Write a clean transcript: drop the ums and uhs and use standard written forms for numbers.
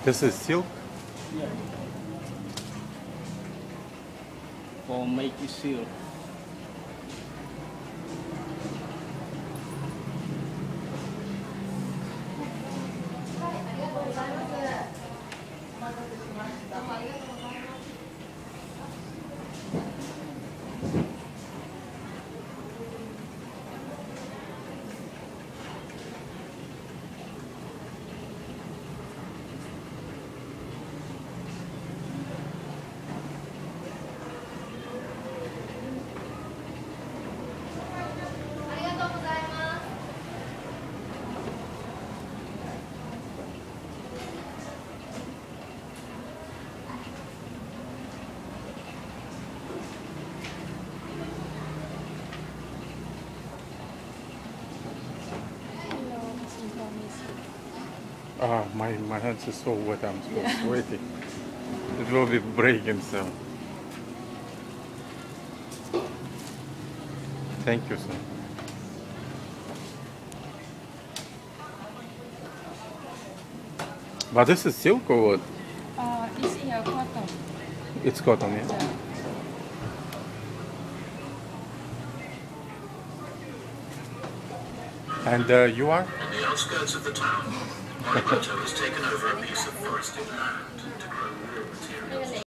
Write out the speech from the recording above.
This is silk. Yeah. For make it seal. Ah, my hands are so wet. I'm so sweaty. It will be breaking soon. Thank you, sir. But this is silk or what? This is a cotton. It's cotton, yeah? Yeah. And you are? On the outskirts of the town, Morimoto has taken over a piece of forested land to grow